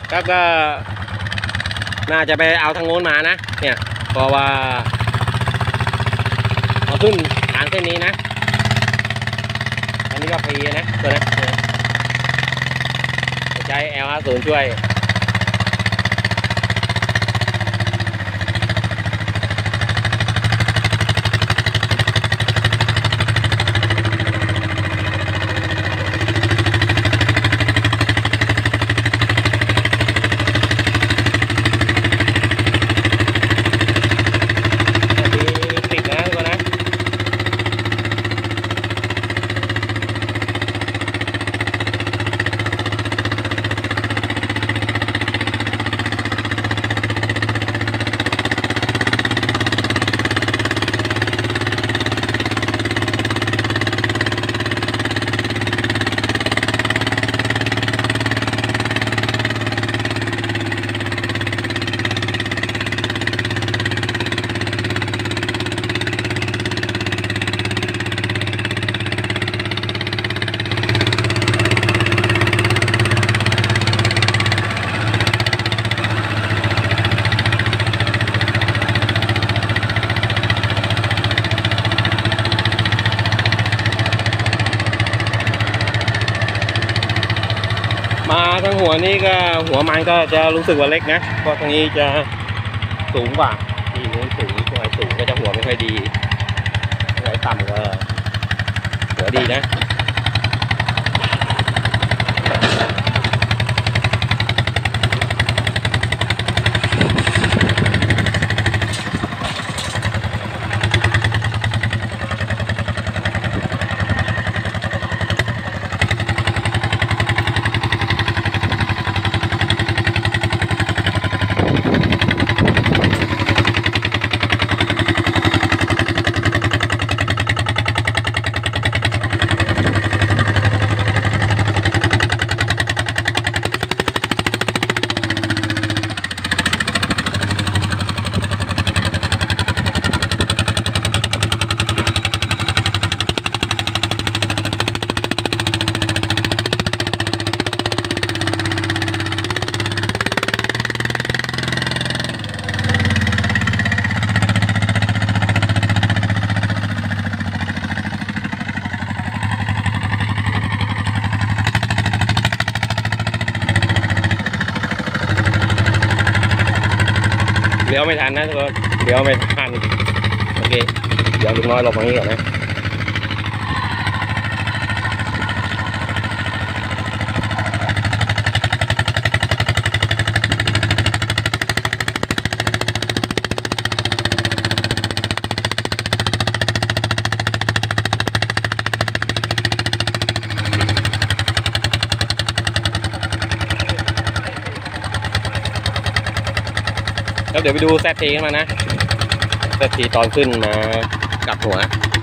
ก็น่าจะไปเอาทางโน้นมานะเนี่ยเพราะว่าเอาขึ้นทางเส้นนี้นะอันนี้ก็ฟรีนะตัวนะใช้ L50 ช่วยมาทางหัวนี้ก็หัวมันก็จะรู้สึกว่าเล็กนะเพราะตรงนี้จะสูงกว่าที่นู้นสูงตรงไหนสูงก็จะหัวไม่ค่อยดีตรงไหนต่ำก็หัวดีนะเลี้ยวไม่ทันนะทุกคนเลี้ยวไม่ทันโอเคเดี๋ยวลุงน้อยลงตรงนี้ก่อนนะแล้วเดี๋ยวไปดูแซดทีกันมานะแซดทีตอนขึ้นมากลับหัว